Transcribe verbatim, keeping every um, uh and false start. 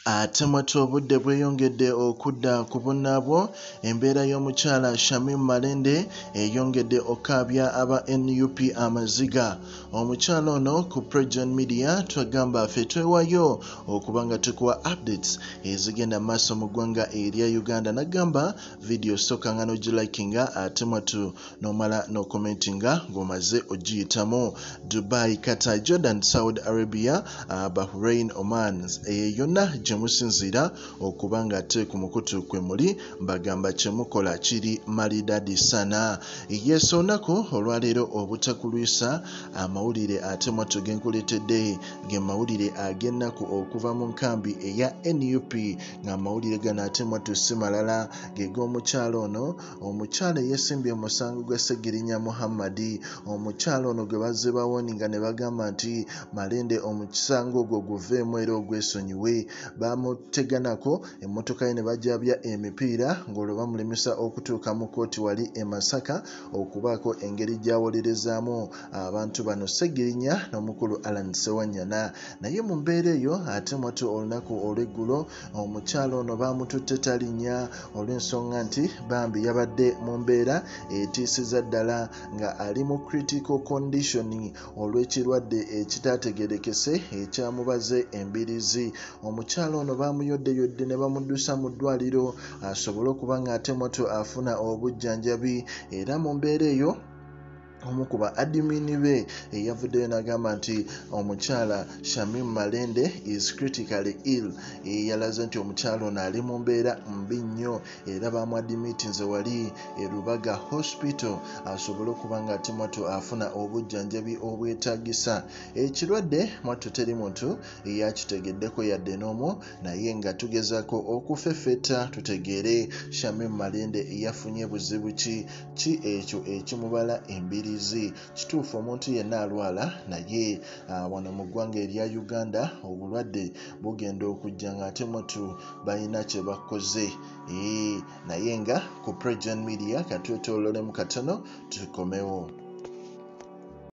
Ate mwatu obudde bweyongedde okudda ku bunnaabwo, embeera y'omukyala Shamim malende eyongedde okaabya aba N U P amaziga. Omukyala ono ku PROJOURN media twagamba ffe twewayo okuba nga tukuwa updates ezigenda maaso mu ggwanga erya Uganda. Nagamba video sooka nga n'ogilikinga ate mwatu n'omala n'okomentinga ng'omaze ogiyitamu. Dubai, Qatar, Jordan, Saudi Arabia, uh, Bahrain, Oman, eyo yonna musinzira okuba nga ate ku mukutu kwe muli mbagamba kyemukola kiri malidadi sana. Yesu olunaku olwaleero obutakulwisa amawulire ate mwatu genkuletedde ge mawulire ag'ennaku okuva mu nkambi eya N U P nga amawulire gano ate mwatu si malala ge g'omukyala ono. Omukyala yeesimbye omusango gwa Ssegirinya Muhammadi. Omukyala ono gwe bazze bawoninga ne bagamba nti malende omusango ogwo guveemu era ogwesonyiwe. Bamuteganako emmotoka ye ne bajabya emipiira ng'olwo bamulemesa okutuuka mu kooti wali e Masaka okubaako engeri gy'awolerezaamu abantu bano Ssegirinya n'omukulu Alan Ssewanyana. Naye mu mbeera eyo ate mwatu olunaku olw'eggulo omukyala ono baamututte talinnya olw'ensonga nti bambi yabadde mu mbeera etiisiza ddala nga ali mu critical condition olw'ekirwadde ekitaategerekese ekyamubaze embirizi. Omukyala ono baamuyoddeyodde ne bamuddusa mu ddwaliro asobole okuba nga ate mwatu afuna obujjanjabi, era mu mbeera eyo omu ku ba adimini be eyavuddeyo n'agamba nti omukyala Shamim malende is critically ill. Yalaze nti omukyala ono ali mu mbeera mbi nnyo era bamwadimitinze wali e Lubaga hospital asobole okuba nga ate mwatu afuna obujjanjabi obwetaagisa. Ekirwadde mwatu teri muntu yakitegeddeko yadde n'omu, naye nga tugezaako okufeffeta tutegeere Shamim malende yafunye buzibu ki ki ekyo ekimubala embiri. Kituufu omuntu yenna alwala, naye uh, wano mu ggwanga erya Uganda obulwadde bugenda okujja nga ate mwatu balina kye bakoze. E, naye nga ku PROJOURN media katwetoololemu katono tukomewo.